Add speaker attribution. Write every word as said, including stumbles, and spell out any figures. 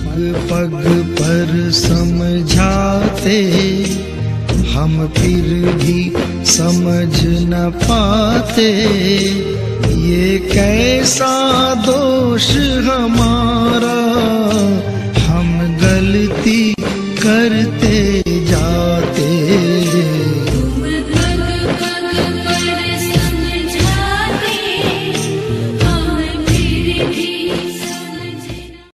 Speaker 1: पग पर समझाते, हम फिर भी समझ न पाते। ये कैसा दोष हमारा